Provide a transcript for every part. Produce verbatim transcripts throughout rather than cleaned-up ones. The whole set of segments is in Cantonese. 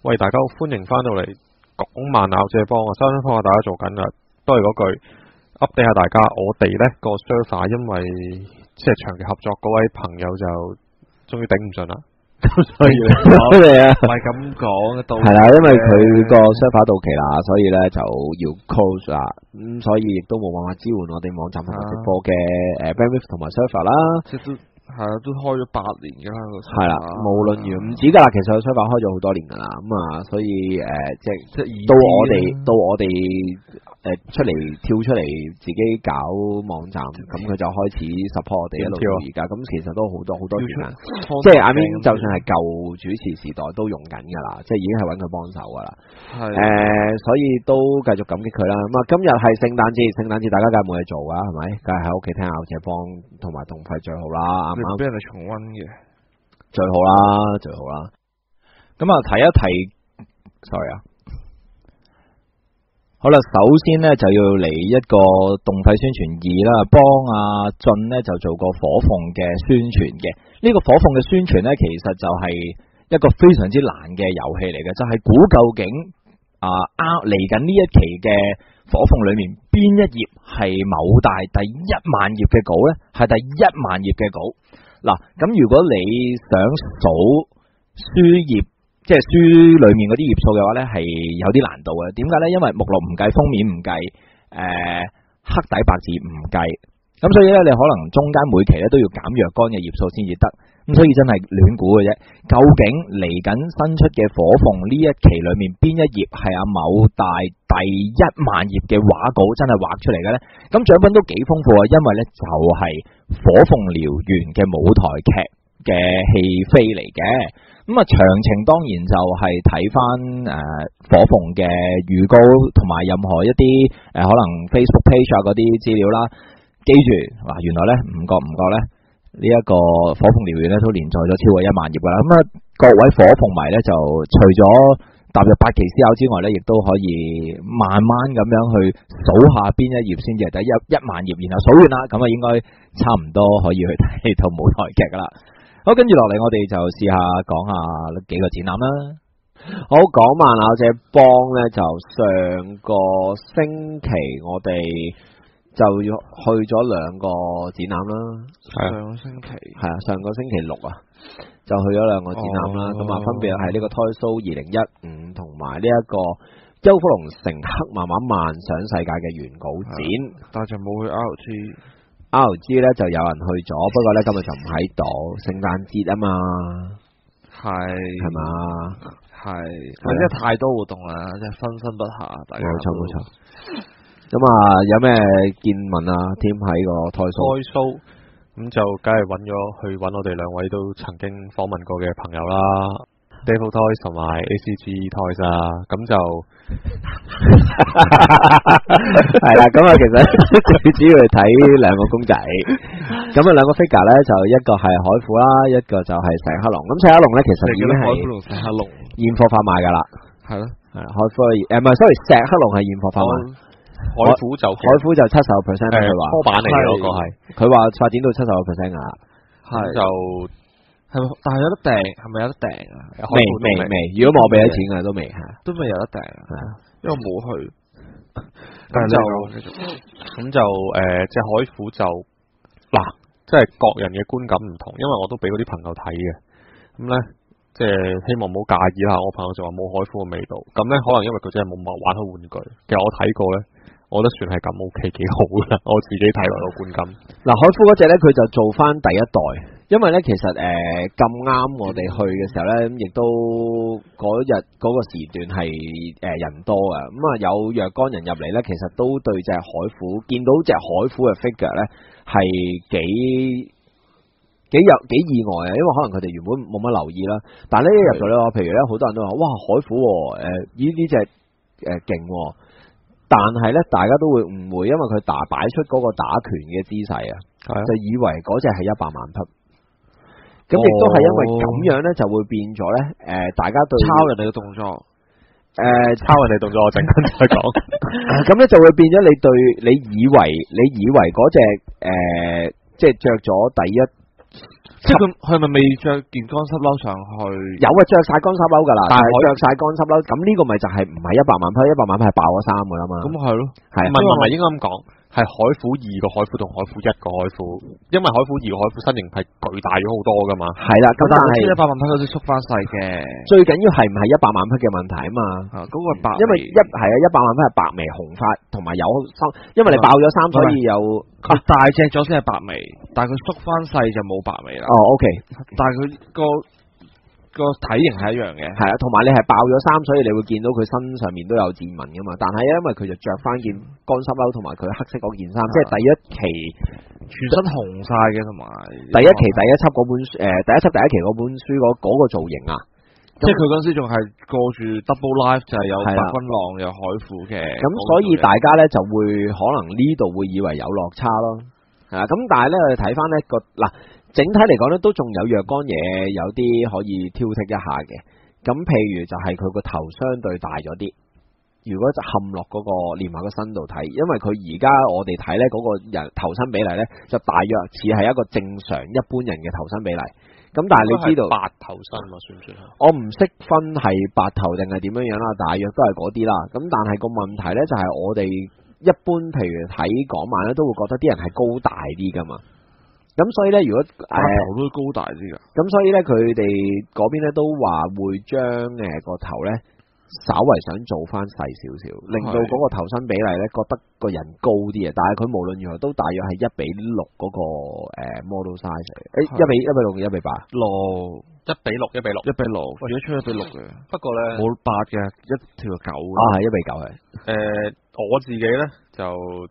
喂，大家好，歡迎翻到嚟港漫咬借幫啊，收音方啊，大家做緊啊，都係嗰句 update 下大家，我哋呢個 server 因為即係長期合作嗰位朋友就終於頂唔順啦。咁所以嚟啊， 唔係咁講到係啦，因為佢個 server 到期啦，所以咧就要 close 啦，咁、嗯、所以亦都冇辦法支援我哋網站同埋直播嘅誒 bandwidth 同埋 server 啦。 即係都係啊，都開咗八年㗎啦個。 係啦，無論如唔止㗎啦，其實個 server 開咗好多年㗎啦，咁、嗯、啊，所以誒、呃、即係即係到我哋到我哋誒出嚟跳出嚟自己搞網站，咁佢就開始 support 我哋一路到而家，咁其實都好多好多時間，即係 I mean 就算係舊主持時代都用緊㗎啦，即係已經係揾佢幫手㗎啦。係誒、呃，所以都繼續感激佢啦。咁啊，今日係聖誕節，聖誕節大家梗係冇嘢做㗎，係咪？梗係喺屋企聽咬借幫同埋同費最好啦，啱啱？ 俾人哋重溫嘅最好啦，最好啦。咁啊，提一提 ，sorry 啊。好啦，首先呢就要嚟一個動態宣傳二啦，幫阿俊呢就做個火鳳嘅宣傳嘅。呢、這個火鳳嘅宣傳呢，其實就係一個非常之難嘅遊戲嚟嘅，就係、是、估究竟啊啱嚟緊呢一期嘅火鳳裏面邊一頁係某大第一萬頁嘅稿呢？係第一萬頁嘅稿。嗱，咁如果你想數書頁，即係書裏面嗰啲頁數嘅話呢，係有啲難度嘅。點解呢？因為目錄唔計，封面唔計，誒、呃、黑底白字唔計，咁所以呢，你可能中間每期呢都要減若干嘅頁數先至得。咁所以真係亂估嘅啫。究竟嚟緊新出嘅火鳳呢一期裏面邊一頁係阿某大第一萬頁嘅畫稿真係畫出嚟嘅呢？咁獎品都幾豐富啊，因為呢就係火鳳燎原嘅舞台劇嘅戲飛嚟嘅。咁啊，詳情當然就係睇翻誒火鳳嘅預告同埋任何一啲誒、呃、可能 Facebook page 啊嗰啲資料啦。記住，嗱，原來咧唔覺唔覺咧呢一、這個火鳳燎原咧都連載咗超過一萬頁噶啦。咁啊，各位火鳳迷咧就除咗踏入八期思考之外咧，亦都可以慢慢咁樣去數下邊一頁先至係第一一萬頁，然後數完啦，咁啊應該差唔多可以去睇套舞台劇噶啦。好，跟住落嚟，我哋就試下講下幾個展覽啦。好，港漫咬借幫咧，就上個星期我哋就要去咗兩個展覽啦。 上個星期係啊，上個星期六啊，就去咗兩個展覽啦。咁啊、哦，分別係呢個 Toy Show 二零一五同埋呢一個邱福龍乘黑漫畫幻想世界嘅原稿展， 但係就冇去 R G。 R G 咧就有人去咗，不過咧今日就唔喺度，聖誕節啊嘛， 係係嘛， 係，或者太多活動啦，即係分身不下，大家冇錯冇錯。咁啊，有咩見聞啊？添喺個 Toy Show， 咁就梗係揾咗去揾我哋兩位都曾經訪問過嘅朋友啦。Devil Toys 同埋 A C G Toys 啊，咁就係啦，咁啊，其實最主要係睇兩個公仔，咁啊兩個 figure 咧就一個係海虎啦，一個就係石黑龍。咁石黑龍咧其實已經係海虎同石黑龍現貨販賣噶啦， 係咯， 係海虎誒唔係 sorry 石黑龍係現貨販賣， 海虎就海虎就七十個 percent 佢話初版嚟嘅嗰個係， 佢話發展到七十個 percent 噶啦， 係就。 係，但係有得訂，係咪有得訂啊？ 未未未，如果冇我俾咗錢嘅都未係， 都未有得訂，係啊，因為我冇去。 咁就咁就誒，隻海虎就嗱，即係各人嘅觀感唔同，因為我都俾嗰啲朋友睇嘅，咁咧即係希望唔好介意啦。我朋友就話冇海虎嘅味道，咁咧可能因為佢真係冇玩開玩具，其實我睇過咧，我覺得算係咁 OK 幾好啦。我自己睇落個觀感。嗱， 海虎嗰隻咧，佢就做翻第一代。因為咧，其實誒咁啱我哋去嘅時候咧，亦都嗰日嗰個時段係誒人多嘅，咁啊有若干人入嚟咧，其實都對隻海虎見到隻海虎嘅 figure 咧係幾幾有幾意外啊，因為可能佢哋原本冇乜留意啦，但係咧入咗咧，譬如咧好多人都話哇海虎誒呢呢隻誒勁，但係咧大家都會誤會，因為佢打擺出嗰個打拳嘅姿勢啊，就以為嗰隻係一百萬匹。咁亦都係因為咁樣咧，就會變咗咧。誒、呃，大家對抄人哋嘅動作，誒、 呃， 抄人哋動作，我陣間再講。 咁咧就會變咗你對，你以為你以為嗰隻誒，即係着咗第一即係佢佢係咪未着件乾濕褸上去？ 有啊，着晒乾濕褸㗎啦，但係但係可以着晒乾濕褸，咁呢個咪就係唔係一百萬匹，一百萬匹係爆咗衫㗎啦嘛。 咁係咯， 係啊唔係唔係唔係應該咁講，係海虎二個海虎同海虎一個海虎，因為海虎二個海虎身形係巨大咗好多㗎嘛。 係啦，咁但係一百萬匹嗰啲縮翻細嘅， 最緊要係唔係一百萬匹嘅問題啊嘛。 啊嗰個係白眉， 因為一係啊，一百萬匹係白眉紅髮同埋有衫，因為你爆咗衫，所以有佢大隻咗先係白眉，但係佢縮翻細就冇白眉啦。 哦 OK， 但係佢個個體型係一樣嘅， 係啊，同埋你係爆咗衫，所以你會見到佢身上面都有箭紋噶嘛。但係因為佢就着翻件乾濕褸，同埋佢黑色嗰件衫，即係第一期全身紅晒嘅，同埋第一期第一輯嗰本書，誒、第一輯第一期嗰本書嗰嗰個造型啊。 即係佢嗰陣時仲係過住 double life，就係有白係啦軍狼有海虎嘅。 咁所以大家咧就會可能呢度會以為有落差咯，係啦。咁但係咧我哋睇翻呢個嗱，整體嚟講咧都仲有若干嘢有啲可以挑剔一下嘅。咁譬如就係佢個頭相對大咗啲，如果就冚落嗰個連埋個身度睇，因為佢而家我哋睇咧嗰個人頭身比例咧就大約似係一個正常一般人嘅頭身比例。咁但係你知道白頭身嘛，算唔算？ 我唔識分係白頭定係點樣樣啦，大約都係嗰啲啦。咁但係個問題咧就係我哋一般譬如睇港漫咧，都會覺得啲人係高大啲噶嘛。咁所以咧，如果誒白頭都高大啲㗎。 咁所以咧，佢哋嗰邊咧都話會將誒個頭咧稍為想做翻細少少，令到嗰個頭身比例咧覺得個人高啲啊。但係佢無論如何都大約係一比六嗰個誒 model size，誒一比一比六一比八六一比六一比六一比六，如果出一比六嘅， 不過咧冇八嘅一條九嘅。 啊，係一比九係。 誒、我自己咧就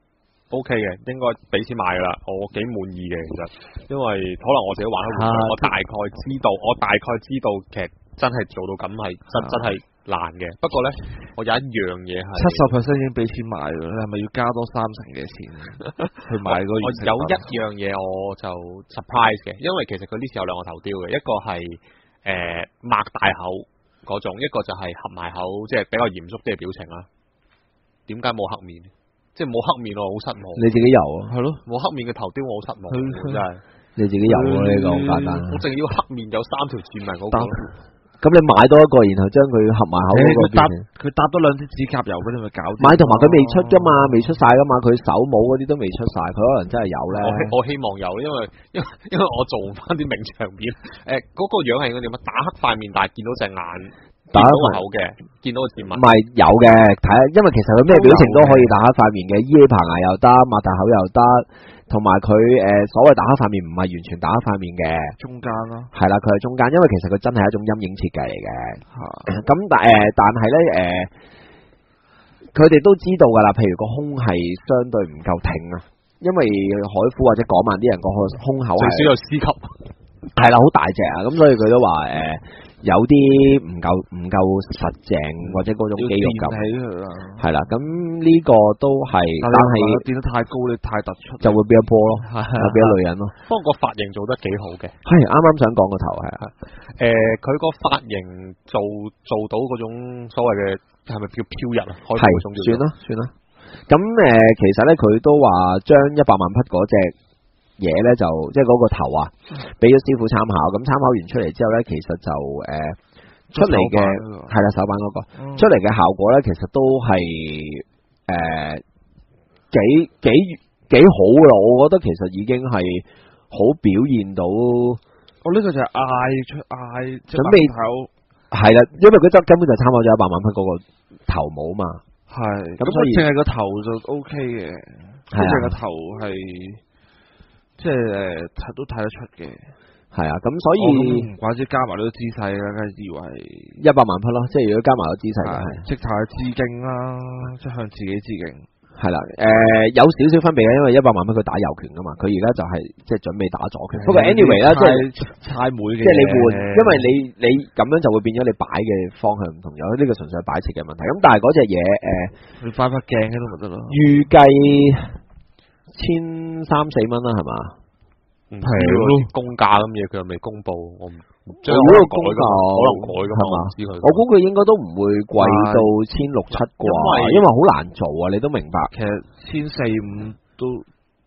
O K 嘅，應該俾錢買噶啦，我幾滿意嘅其實，因為可能我自己玩開玩具， 啊我大概知道，我大概知道其實真係做到咁係真真係難嘅。不過咧，我有一樣嘢係七十 percent 已經俾錢買㗎，你係咪要加多三成嘅錢去買嗰個我完成品？ 有一樣嘢我就 surprise 嘅，因為其實佢呢次有兩個頭雕嘅，一個係誒擘大口嗰種，一個就係合埋口，即係比較嚴肅啲嘅表情啦。點解冇黑面？即係冇黑面，我好失望。 你自己有啊？ 係咯， 冇黑面嘅頭雕我好失望，真係。 你自己有啊？呢個好簡單。 我淨係要黑面有三條箭紋嗰個。 咁你買多一個，然後將佢合埋口嗰個佢搭變成佢搭多兩支指甲油嗰啲咪搞掂。 買同埋佢未出噶嘛，未出晒噶嘛，佢手帽嗰啲都未出晒，佢可能真係有咧。 我希我希望有，因為因為因為我做翻啲名場面，誒、嗰、個樣係應該點啊？打黑塊面，但係見到隻眼，見到個口嘅，見到個箭紋。 唔係有嘅，睇下，因為其實佢咩表情都可以打黑塊面嘅，依起棚牙又得，擘大口又得，同埋佢誒所謂打黑塊面唔係完全打黑塊面嘅， 中間啦， 係啦，佢係中間，因為其實佢真係一種陰影設計嚟嘅。咁但誒，但係咧誒，佢哋都知道㗎啦，譬如個胸係相對唔夠挺啊，因為海虎或者港漫啲人個胸口係最少有 C 級， 係啦，好大隻啊，咁所以佢都話誒。有啲唔夠唔夠實淨或者嗰種肌肉感， 起佢啦， 係啦，咁呢個都係，但係變得太高，你太突出， 就會變一波咯，就變咗女人咯。 不過個髮型做得幾好嘅， 係啱啱想講個頭係啊， 誒佢個髮型做做到嗰種所謂嘅係咪叫飄逸啊？係算啦算啦。咁誒、呃，其實咧佢都話將一百萬匹嗰隻嘢咧就即係嗰個頭啊，俾咗師傅參考，咁參考完出嚟之後咧，其實就誒、呃、出嚟嘅係啦手板嗰、那個、嗯、出嚟嘅效果咧，其實都係誒、呃、幾幾幾好噶啦，我覺得其實已經係好表現到， 我、哦、呢、這個就係嗌出嗌準備頭係啦，因為佢就根本就參考咗一百萬匹嗰個頭帽嘛， 係咁所以淨係個頭就 O K 嘅，即係個頭係。即係誒，都睇得出嘅，係啊，咁所以唔怪之加埋呢個姿勢啦，梗係以為一百萬匹咯，即係如果加埋個姿勢，係即係致敬啦，即係向自己致敬，係啦，誒、呃、有少少分別嘅，因為一百萬匹佢打右拳噶嘛，佢而家就係即係準備打左拳。不過 anyway 啦，即係猜妹嘅，即係你換，因為你你咁樣就會變咗你擺嘅方向唔同咗，呢、這個純粹係擺設嘅問題。咁但係嗰隻嘢誒，你擺塊鏡喺度咪得咯？預計千三四蚊啦，係嘛？唔係咯，公價咁嘢佢又未公布，我唔即係可能改噶，可能改噶嘛？我唔知佢。我估佢應該都唔會貴到千六七啩，因為好難做啊！你都明白。其實千四五都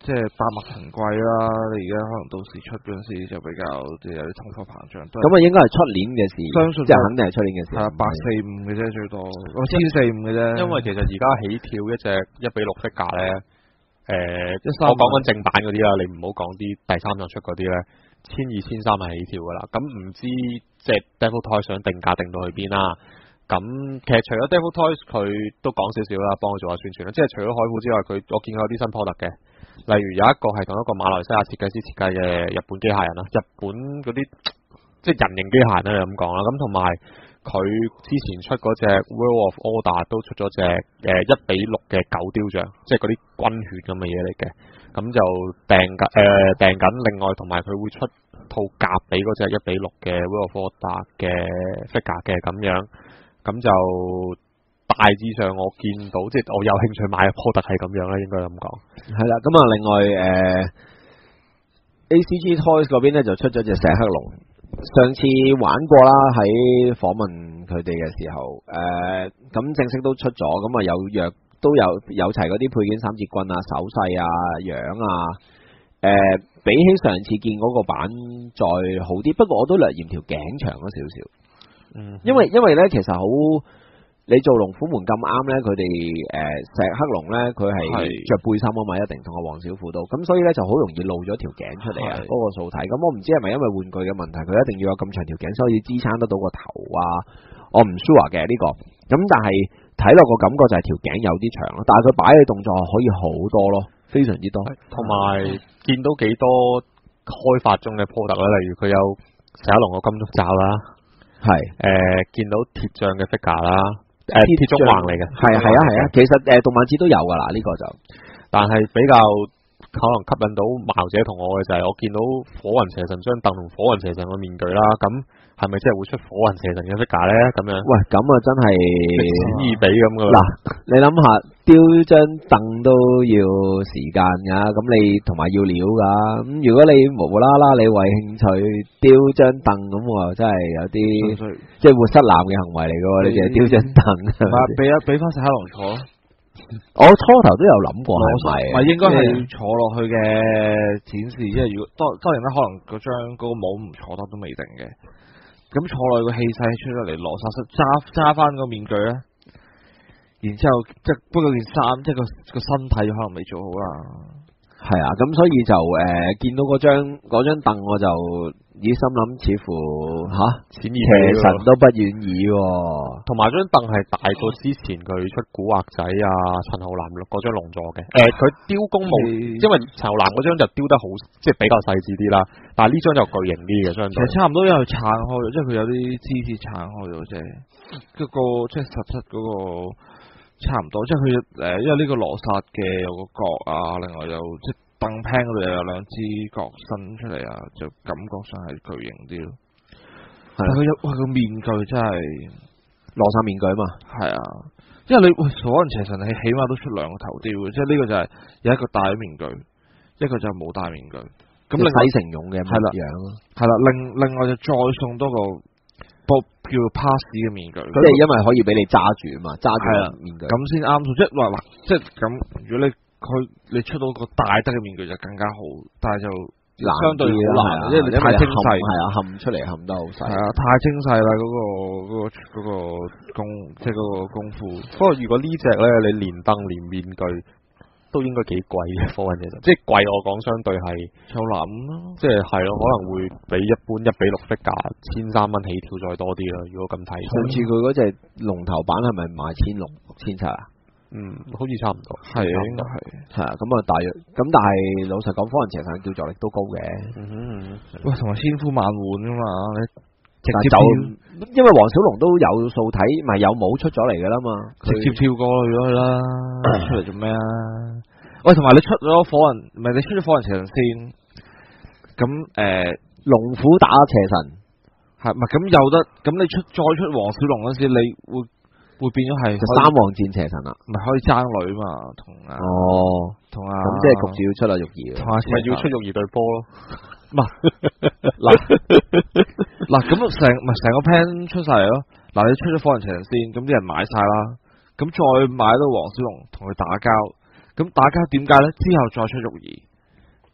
即係百物騰貴啦，你而家可能到時出嗰陣時就比較即係有啲通貨膨脹。 咁啊，應該係出年嘅事， 相信即係肯定係出年嘅事。 係啊，八四五嘅啫最多，我千四五嘅啫。 因為其實而家起跳一隻一比六 figure 咧，誒、呃，我講緊正版嗰啲啦，你唔好講啲第三場出嗰啲咧，千二千三係起跳噶啦。咁唔知即係 Devil Toys 想定價定到去邊啦？咁其實除咗 Devil Toys 佢都講少少啦，幫佢做下宣傳啦。即係除咗海虎之外，佢我見佢有啲新 product 嘅，例如有一個係同一個馬來西亞設計師設計嘅日本機械人啦，日本嗰啲即係人形機械人咧咁講啦。咁同埋佢之前出嗰隻 World of Order 都出咗隻誒一比六嘅狗雕像，即係嗰啲軍血咁嘅嘢嚟嘅。咁就訂緊誒訂緊，另外同埋佢會出套夾俾嗰隻一比六嘅 World of Order 嘅 figure 嘅咁樣。咁就大致上我見到，即係我有興趣買嘅 product 係咁樣啦，應該咁講。 係啦，咁啊，另外誒、呃、A C G Toys 嗰邊咧就出咗隻石黑龍，上次玩過啦，喺訪問佢哋嘅時候，誒、呃、咁正式都出咗，咁啊有藥都有有齊嗰啲配件三節棍啊、手勢啊、樣啊，誒、呃、比起上次見嗰個版再好啲，不過我都略嫌條頸長咗少少。嗯，因為因為咧，其實好你做龍虎門咁啱咧，佢哋誒石黑龍咧，佢係着背心啊嘛，一定同阿黃小虎都，咁所以咧就好容易露咗條頸出嚟啊，嗰個素體。咁我唔知係咪因為玩具嘅問題，佢一定要有咁長條頸，所以支撐得到個頭啊。我唔 sure 嘅呢個，咁但係睇落個感覺就係條頸有啲長咯，但係佢擺嘅動作可以好多咯，非常之多。 同埋見到幾多開發中嘅 product 啦，例如佢有石黑龍個金足罩啦。係誒、呃，見到鐵匠嘅 figure 啦，誒鐵中橫嚟嘅， 係係啊係啊，其實誒、呃、動漫節都有噶啦呢個就， 但係比較可能吸引到矛姐同我嘅就係我見到火雲邪神張凳同火雲邪神嘅面具啦，咁係咪真係會出火雲邪神嘅 figure 咧？咁樣， 喂，咁啊真係歷史二比咁噶嗱，你諗下雕張凳都要時間噶，咁你同埋要料噶，咁如果你無無啦啦你為興趣雕張凳咁，我真係有啲即係活塞男嘅行為嚟噶，你淨係雕張凳， 唔係俾一俾翻石黑龍坐咯。 我初頭都有諗過，係咪？ 唔係應該係坐落去嘅展示，即係如果當當然啦，可能嗰張嗰個帽唔坐得都未定嘅。咁坐落去個氣勢出咗嚟，羅薩斯揸揸翻個面具咧，然之後即係不過件衫即係個個身體可能未做好啦。 係啊，咁所以就誒、呃、見到嗰張嗰張凳我就以心諗，似乎吓邪神都不願意， 同埋張凳係大過之前佢出古惑仔啊陳浩南嗰張龍座嘅。誒、呃，佢雕工冇，因為陳浩南嗰張就雕得好，即係比較細緻啲啦。但係呢張就巨型啲嘅，相對其實差唔多，因為撐開咗，即係佢有啲枝節撐開咗啫。嗰、那個即係實質嗰個差唔多，即係佢誒，因為呢個羅剎嘅有個角啊，另外有即係凳 pan 嗰度又有兩支角伸出嚟啊，就感覺上係巨型啲咯。但係佢有哇個面具真係羅剎面具啊嘛， 係啊，因為你喂火雲邪神你起碼都出兩個頭雕嘅，即係呢個就係有一個戴面具，一個就冇戴面具。咁另外洗成蛹嘅係啦， 係啦，另另外就再送多個波叫 pass 嘅面具， 即係因為可以俾你揸住啊嘛，揸住面具咁先啱數。即係話嗱，即係咁，如果你佢你出到個大得嘅面具就更加好，但係就相對好難，因為你太精細， 係啊，冚出嚟冚得好細， 係啊，太精細啦，嗰個嗰個嗰個功，即係嗰個功夫。 不過如果呢隻咧，你連燈連面具都應該幾貴嘅，火雲邪神，即係貴我講相對係就諗咯， 即係係咯，可能會比一般一比六 figure 千三蚊起跳再多啲啦。如果咁睇， 上次佢嗰隻龍頭版係咪賣千六千七啊？ 嗯，好似差唔多， 係啊，應該係， 係啊，咁啊大約，咁但係老實講，火雲邪神叫座力都高嘅， 嗯哼， 喂，同埋千呼萬喚噶嘛，你直接就因為黃小龍都有素體，咪有帽出咗嚟噶啦嘛， 直接跳過咗去啦，出嚟做咩啊？喂，同埋你出咗火雲，唔係你出咗火雲邪神先，咁誒， 龍虎打邪神， 係咪咁有得？咁你出再出黃小龍嗰時，你會？會變咗係三王戰邪神啦， 唔係可以爭女嘛？同啊， 哦， 同啊， 咁即係焗住要出阿玉兒， 咪要出玉兒對波咯。 唔係嗱嗱咁成唔係成個 plan 出晒嚟咯。嗱，你出咗火雲邪神先，咁啲人買晒啦，咁再買到黃小龍同佢打交，咁打交點解咧？之後再出玉兒，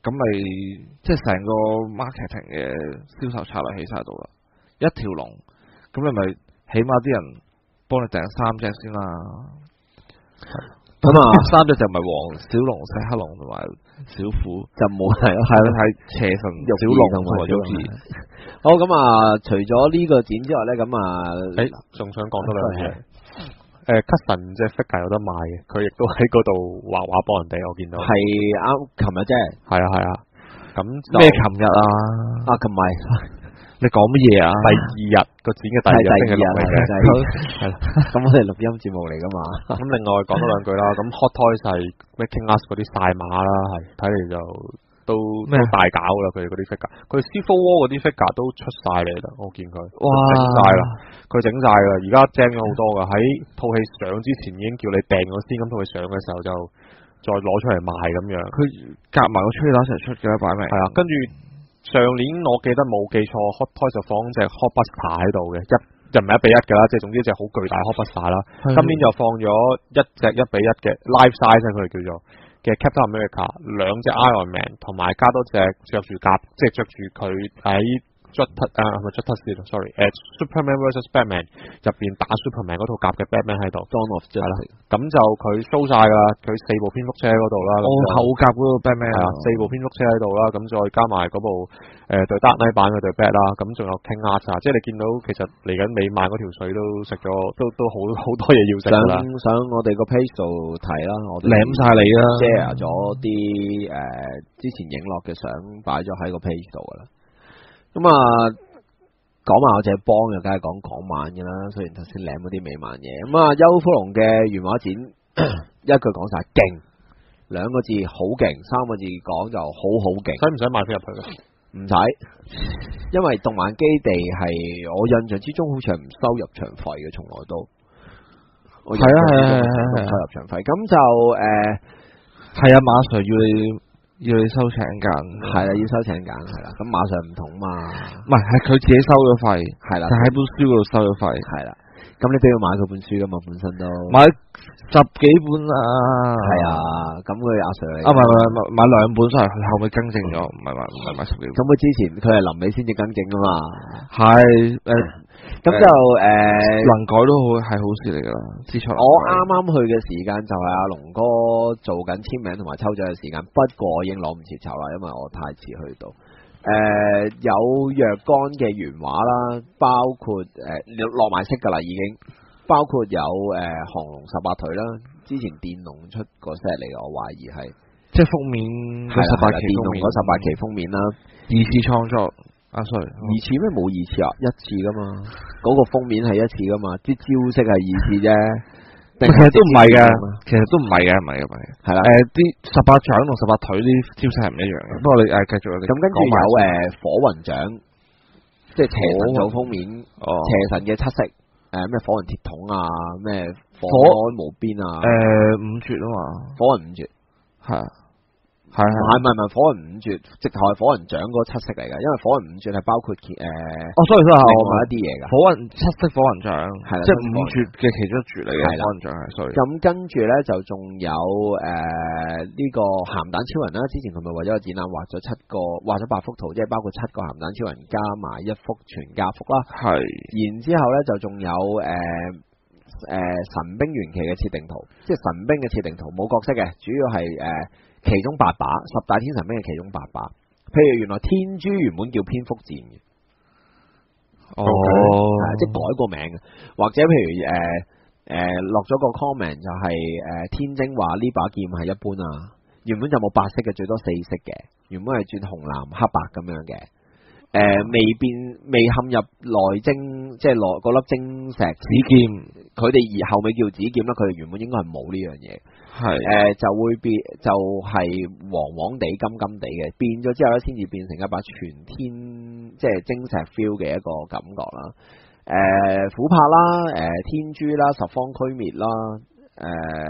咁咪即係成個 marketing 嘅銷售策略起晒度啦，一條龍，咁你咪起碼啲人幫你訂三隻先啦。咁啊，三隻就唔係黃小龍、石黑龍同埋小虎， 就冇係咯， 係咯，係邪神小龍同埋玉兒。 好，咁啊，除咗呢個展之外咧，咁啊， 誒，仲想講多兩樣嘢。誒 Custom 隻 figure 有得賣嘅，佢亦都喺嗰度畫畫幫人哋，我見到。係啱，琴日啫。係啊係啊。咁咩？琴日啊？ 啊，琴日。 你講乜嘢啊？ 第二日個展嘅第二日星期六嚟嘅。係啦。咁我哋錄音節目嚟噶嘛。咁另外講多兩句啦。咁 Hot Toys 係 Making Us 嗰啲晒馬啦，係睇嚟就都都大搞啦。佢哋嗰啲 figure，佢 Civil War 嗰啲 figure 都出晒嚟啦。我見佢。哇！整晒啦。佢整晒啦，而家正咗好多噶。喺套戲上之前已經叫你訂咗先，咁套戲上嘅時候就再攞出嚟賣咁樣。佢夾埋個吹打一齊出嘅擺明。係啊，跟住上年我記得冇記錯 ，Hot Toys 就放隻 Hot Buster 喺度嘅，一就唔係一比一噶啦，即係總之隻好巨大 Hot Buster 啦。今年就放咗一隻一比一嘅 life size 佢哋叫做嘅 Captain America， 兩隻 Iron Man 同埋加多隻着住甲，即係着住佢喺。Jut 啊，係咪 Jut sorry， 誒 Superman versus Batman 入邊打 Superman 嗰套甲嘅 Batman 喺度 ，Dawn of Justice，咁就佢 show 晒噶啦，佢四部蝙蝠車嗰度啦，哦後甲嗰個 Batman，係啊，四部蝙蝠車喺度啦，咁再加埋嗰部誒對 Dark Knight 版嘅對 Bat 啦，咁仲有 King Arthur，即係你見到其實嚟緊美漫嗰條水都食咗，都都好好多嘢要食噶啦。上上我哋個 page 度睇啦，我哋攬晒你啦 ，share 咗啲誒之前影落嘅相擺咗喺個 page 度噶啦。咁啊，講埋我隻幫就梗係講港漫嘅啦，雖然頭先舐嗰啲美漫嘢。咁啊，邱福龍嘅原畫展一句講晒勁，兩個字好勁，三個字講就好好勁。使唔使買飛入去嘅？唔使，因為動漫基地係我印象之中好似係唔收入場費嘅，從來都。係啊係啊係啊係收入場費。咁就誒，係啊，馬 Sir 要你。要你收請緊，係啦，要收請緊，係啦。咁馬上唔同嘛，唔係，係佢自己收咗費，係啦，就喺本書嗰度收咗費，係啦。咁你都要買佢本書噶嘛，本身都買十幾本啊，係啊。咁佢阿 Sir 嚟，啊唔係唔係買兩本出嚟，佢後尾更正咗，唔係買唔係買十幾本。咁佢之前佢係臨尾先至更正噶嘛，係誒。咁就誒、呃、能改都好係好事嚟噶啦，知錯。我啱啱去嘅時間就係阿龍哥做緊簽名同埋抽獎嘅時間，不過我已經攞唔切籌啦，因為我太遲去到。誒、呃、有若干嘅原畫啦，包括誒落埋色噶啦，已經包括有誒降龍十八腿啦，之前電龍出個 set 嚟嘅，我懷疑係即係封面係十八期電龍嗰十八期封面啦，二次創作。啊 sorry，二次咩冇二次啊？一次噶嘛，嗰、那個封面係一次噶嘛，啲招式係二次啫。其實都唔係嘅，其實都唔係嘅，唔係嘅，唔係嘅。係啦，誒啲十八掌同十八腿啲招式係唔一樣嘅。不過你誒繼續啦。咁跟住有誒火雲掌，即係邪神做封面，哦、邪神嘅七式，誒、呃、咩火雲鐵筒啊，咩火海無邊啊，誒、呃、五絕啊嘛，火雲五絕係啊。係係唔係唔係火雲五絕，直頭係火雲掌嗰七式嚟㗎，因為火雲五絕係包括誒，哦，所以所以我買一啲嘢㗎。火雲七式火雲掌係啦，即係五絕嘅其中一絕嚟嘅火雲掌係，所以咁跟住咧就仲有誒呢個鹹蛋超人啦，之前佢咪為咗個展覽畫咗七個畫咗八幅圖，即係包括七個鹹蛋超人加埋一幅全家福啦。係，然之後咧就仲有誒誒神兵玄奇嘅設定圖，即係神兵嘅設定圖冇角色嘅，主要係誒。其中八把十大天神兵嘅其中八把，譬如原來天珠原本叫蝙蝠戰嘅，哦，即係改個名，或者譬如誒誒落咗個 comment 就係、是、誒、呃、天晶話呢把劍係一般啊，原本就冇白色嘅，最多四色嘅，原本係轉紅藍黑白咁樣嘅，誒、呃、未變未陷入內晶，即係內嗰粒晶石紫劍，佢哋而後尾叫紫劍啦，佢哋原本應該係冇呢樣嘢。係誒、呃、就會變就係、是、黃黃地金金地嘅，變咗之後咧先至變成一把全天即係晶石 feel 嘅一個感覺啦。誒、呃、琥珀啦，誒、呃、天珠啦，十方驅滅啦，誒、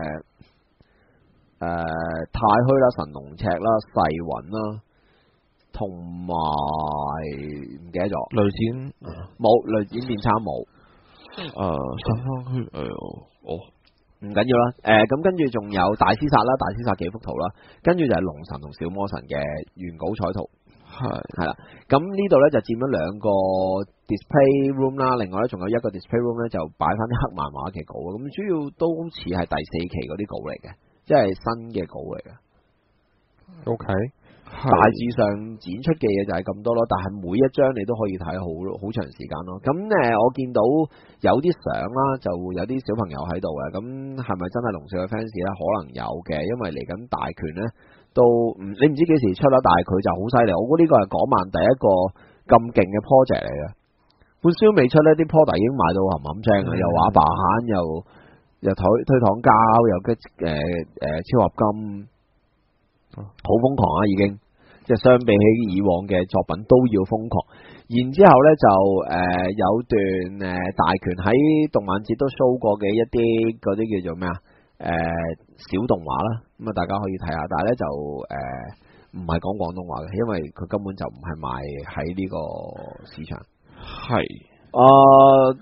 呃、誒、呃、太虛啦，神龍赤啦，細雲啦，同埋唔記得咗雷展冇雷展變參冇誒十方驅誒哦。 唔緊要啦。誒咁跟住仲有大屍殺啦，大屍殺幾幅圖啦，跟住就係龍神同小魔神嘅原稿彩圖。係係啦，咁呢度咧就佔咗兩個 display room 啦，另外咧仲有一個 display room 咧就擺翻啲黑漫畫嘅稿，咁主要都好似係第四期嗰啲稿嚟嘅，即係新嘅稿嚟嘅。 OK， 大致上展出嘅嘢就係咁多咯，但係每一張你都可以睇好好長時間咯。咁誒，我見到有啲相啦，就會有啲小朋友喺度嘅，咁係咪真係龍少嘅 fans 咧？可能有嘅，因為嚟緊大拳咧。都唔你唔知幾時出啦，但係佢就好犀利。我估呢個係港漫第一個咁勁嘅 project 嚟嘅。本書未出呢啲 project 已經賣到冚冚聲啦，又畫白閒，又又推推搪膠，又嘅誒誒超合金，好瘋狂啊！已經即係相比起以往嘅作品都要瘋狂。然之後咧就誒、呃、有段誒大拳喺動漫節都 show 過嘅一啲嗰啲叫做咩啊？誒、呃，小動畫啦，咁啊大家可以睇下，但係咧就誒唔係講廣東話嘅，因為佢根本就唔係賣喺呢個市場。係，誒、呃，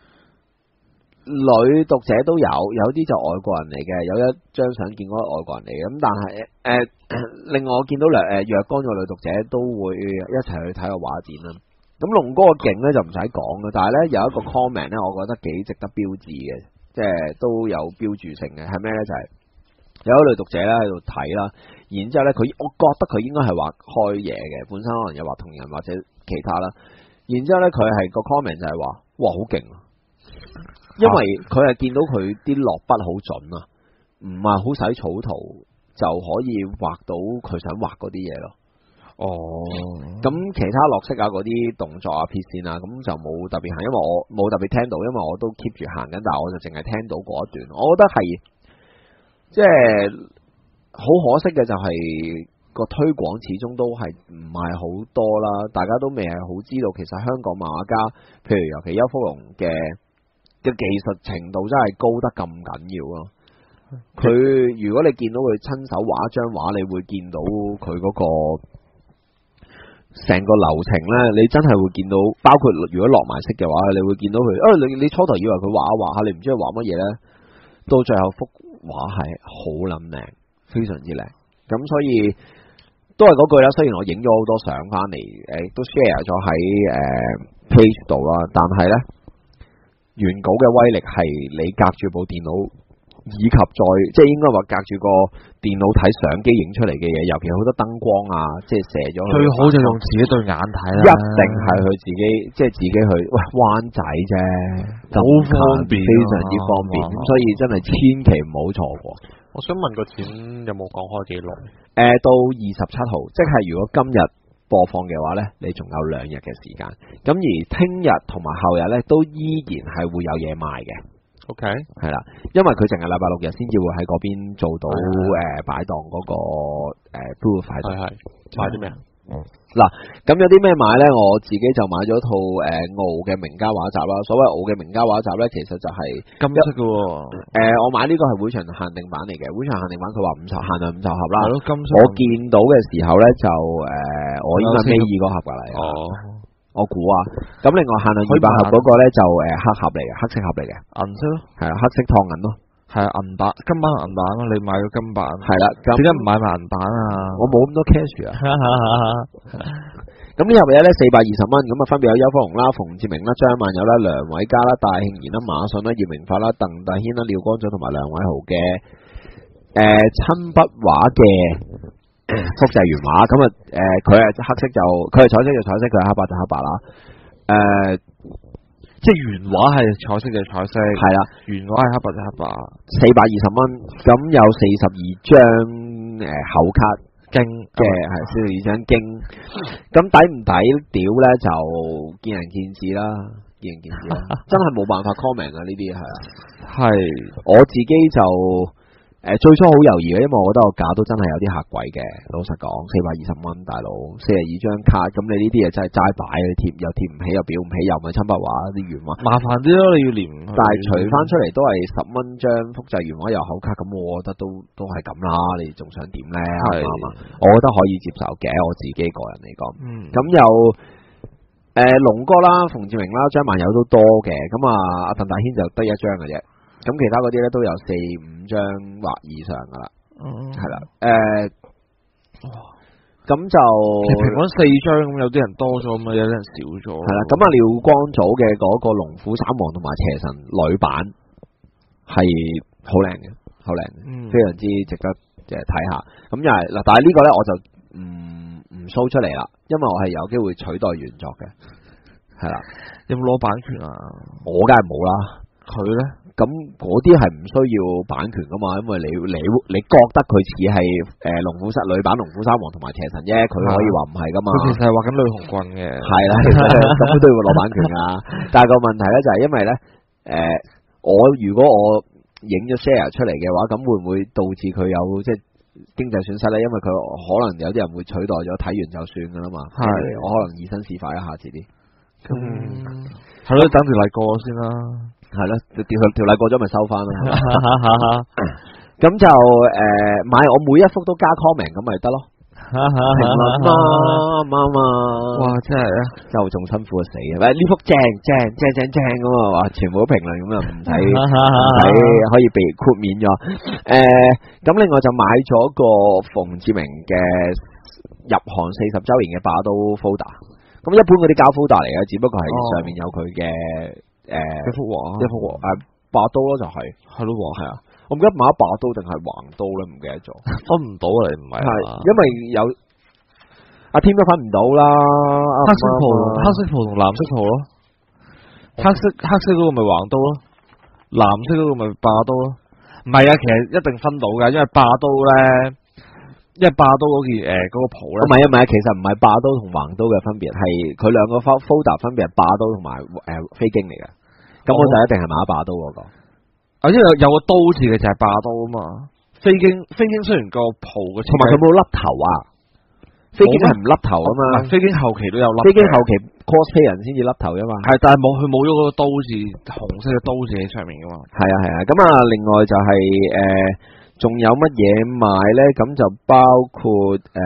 女讀者都有，有啲就外國人嚟嘅，有一張相見過外國人嚟嘅，咁但係誒、呃，另外我見到兩誒若干個女讀者都會一齊去睇個畫展啦。咁龍哥嘅勁咧就唔使講嘅，但係咧有一個 comment 咧，我覺得幾值得標誌嘅。即係都有標註性嘅，係咩呢？就係、是、有一女讀者咧喺度睇啦，然之後咧佢，我覺得佢應該係畫開嘢嘅，本身可能有畫同人或者其他啦。然之後咧佢係個 comment 就係話：哇，好勁啊！因為佢係見到佢啲落筆好準啊，唔係好使草圖就可以畫到佢想畫嗰啲嘢咯。哦，咁其他落色啊，嗰啲動作啊、撇線啊，咁就冇特別行，因為我冇特別聽到，因為我都 keep 住行緊，但係我就淨係聽到嗰一段。我覺得係即係好可惜嘅，就係個推廣始終都係唔係好多啦，大家都未係好知道，其實香港漫畫家，譬如尤其邱福龍嘅嘅技術程度真係高得咁緊要咯。佢如果你見到佢親手畫一張畫，你會見到佢嗰個。成個流程咧，你真係會見到，包括如果落埋色嘅話，你會見到佢。啊，你你初頭以為佢畫一畫下，你唔知佢畫乜嘢咧，到最後幅畫係好撚靚，非常之靚。咁所以都係嗰句啦。雖然我影咗好多相翻嚟，誒都 share 咗喺誒 page 度啦，但係咧原稿嘅威力係你隔住部電腦。以及再即係應該話隔住個電腦睇相機影出嚟嘅嘢，尤其好多燈光啊，即係射咗。最好就用自己對眼睇啦。一定係佢自己，即係自己去。喂，灣仔啫，好方便，非常之方便。咁、啊、所以真係千祈唔好錯過。 我想問個展有冇講開幾耐？誒、 呃，到二十七號，即係如果今日播放嘅話呢，你仲有兩日嘅時間。咁而聽日同埋後日呢，都依然係會有嘢賣嘅。OK， 係啦，因為佢淨係禮拜六日先至會喺嗰邊做到誒擺檔嗰個誒 booth 喺度。係係買啲咩啊？嗱，咁有啲咩買咧？我自己就買咗套誒傲嘅名家畫集啦。所謂傲嘅名家畫集咧，其實就係金色嘅。誒，我買呢個係會場限定版嚟嘅，會場限定版佢話五十限量五十盒啦。係咯，金色。我見到嘅時候咧，就誒我應該尾二嗰盒嚟。哦。我估啊，咁另外限量二百盒嗰個咧就誒黑盒嚟嘅，黑色盒嚟嘅，銀色咯，係啦，黑色燙銀咯，係啊，銀版金版銀版咯，你買咗金版，係啦，點解唔買埋銀版啊？我冇咁多 cash 啊。咁呢盒嘢咧四百二十蚊，咁啊分別有邱福龍啦、馮志明啦、張萬友啦、梁偉嘉啦、戴慶賢啦、馬信啦、葉明發啦、鄧大軒啦、廖光祖同埋梁偉豪嘅誒親筆畫嘅。複製原畫咁啊，誒，佢係黑色就佢係彩色就彩色，佢係黑白就黑白啦。誒、呃，即係原畫係彩色就彩色，係啦，原畫係黑白就黑白。四百二十蚊，咁有四十二張誒厚卡經嘅係四十二張經，咁抵唔抵屌咧就見仁見智啦，見仁見智啦，真係冇辦法 comment 啊呢啲係啊，係我自己就。誒，最初好猶豫嘅，因為我覺得個價都真係有啲嚇鬼嘅。老實講，四百二十蚊，大佬四十二張卡，咁你呢啲嘢真係齋擺，貼又貼唔起，又表唔起，又唔係親筆畫啲原畫，麻煩啲咯，你要連。但係除翻出嚟都係十蚊張複製原畫又厚卡，咁我覺得都都係咁啦。你仲想點咧？係嘛？我覺得可以接受嘅，我自己個人嚟講。嗯。咁又誒，龍哥啦、馮志明啦、張萬友都多嘅，咁啊，阿鄧大軒就得一張嘅啫。 咁其他嗰啲咧都有四五張或以上噶啦，係啦，誒，哇，咁就平均四張咁，有啲人多咗咁啊，有啲人少咗， 係啦，咁啊廖光祖嘅嗰個龍虎三王同埋邪神女版係好靚嘅，好靚嘅，嗯、非常之值得誒睇下。咁又係嗱，但係呢個咧我就唔唔 show 出嚟啦，因為我係有機會取代原作嘅，係啦。 有冇攞版權啊？ 我梗係冇啦。 佢咧， 咁嗰啲係唔需要版權噶嘛，因為你你你覺得佢似係誒龍虎室女版龍虎三王同埋邪神啫，佢可以話唔係噶嘛。 佢其實係畫緊女紅棍嘅。 係啦，咁佢都要攞版權噶。但係個問題咧就係因為咧，誒、呃，我如果我影咗 share 出嚟嘅話，咁會唔會導致佢有即係經濟損失咧？因為佢可能有啲人會取代咗睇完就算噶啦嘛。係，我可能以身試法一下遲啲。 咁係咯，等條例過先啦。 係咯，條條例過咗咪收翻咯。咁就誒、呃、買我每一幅都加 comment 咁咪得咯。評論嘛，啱啱啊！ 哇，真係啊， 真係仲辛苦死嘅。喂，呢幅正正正正正咁啊！哇，全部都評論咁啊，唔使唔使可以被豁免咗。誒、呃，咁另外就買咗個馮志明嘅入行四十週年嘅把刀 folder。咁一般嗰啲膠 folder 嚟嘅，只不過係上面有佢嘅。誒、呃，一幅畫，一幅畫，誒、呃，把刀咯就係、是，係咯，係啊，我唔記得買把刀定係橫刀咧，唔記得咗， 分唔到啊，你唔係，係， 因為有阿添都分唔到啦， 黑色袍，黑色袍同藍色袍咯，黑色黑色嗰個咪橫刀咯，藍色嗰個咪把刀咯，唔係啊，其實一定分到噶，因為把刀咧。因為霸刀嗰件誒嗰個袍咧， 唔係啊唔係啊，其實唔係霸刀同橫刀嘅分別，係佢兩個 folder 分別係霸刀同埋誒飛經嚟嘅，咁我就一定係買霸刀嗰個。 啊，因為有個刀字嘅就係霸刀啊嘛。飛經飛經雖然個袍嘅， 同埋佢冇笠頭啊。飛經係唔笠頭啊嘛。 飛經後期都有笠。 飛經後期 cosplay 人先至笠頭噶嘛。 係，但係冇佢冇咗嗰個刀字，紅色嘅刀字喺上面噶嘛。 係啊係啊，咁啊另外就係、是、誒。呃仲有乜嘢賣咧？咁就包括誒、呃、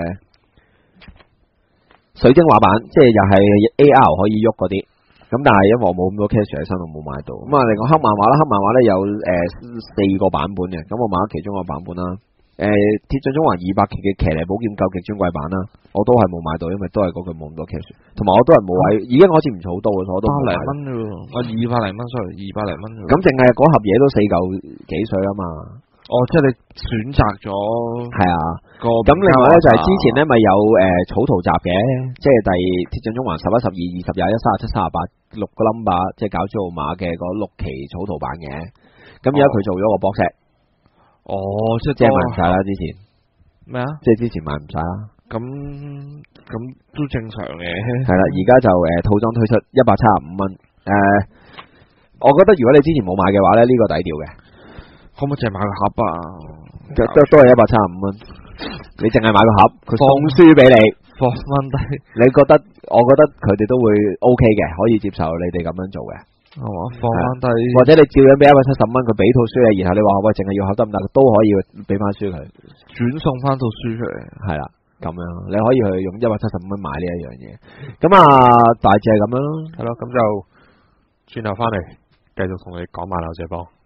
水晶畫板，即係又係 A R 可以喐嗰啲。咁但係因為我冇咁多 cash 喺身度，冇買到。咁啊，另外黑漫畫啦，黑漫畫咧有誒、呃、四個版本嘅。咁我買咗其中一個版本啦。誒、呃，鐵匠中華二百期嘅騎呢寶劍究極尊貴版啦，我都係冇買到，因為都係嗰句冇咁多 cash。同埋我都係冇位，已經開始唔儲到嘅，我都百零蚊啫喎，我二百零蚊，sorry，二百零蚊。 咁淨係嗰盒嘢都四嚿幾水啊嘛。 哦，即係你選擇咗係啊，咁另外咧就係之前咧咪有誒草圖集嘅，即係第鐵匠中環十一、十二、二十、廿一、三十七、三十八六個 number，即係搞珠號碼嘅嗰六期草圖版嘅。咁而家佢做咗個 box set。 哦，即係賣唔晒啦，之前咩啊？ 即係之前賣唔晒啦。 咁咁都正常嘅。 係啦，而家就誒套裝推出一百七十五蚊。誒，我覺得如果你之前冇買嘅話咧，呢個抵掉嘅。 可唔可以淨係買個盒啊？ 都都係一百七十五蚊，你淨係買個盒，佢送書俾你， 放翻低。 你覺得？我覺得佢哋都會 O K 嘅，可以接受你哋咁樣做嘅， 係嘛？放翻低， 或者你照樣俾一百七十蚊，佢俾套書你，然後你話喂，淨係要盒得唔得？都可以俾翻書佢， 轉送翻套書出嚟， 係啦，咁樣你可以去用一百七十五蚊買呢一樣嘢。咁啊，大致係咁樣咯， 係咯，咁就轉頭翻嚟繼續同你講馬騮姐幫。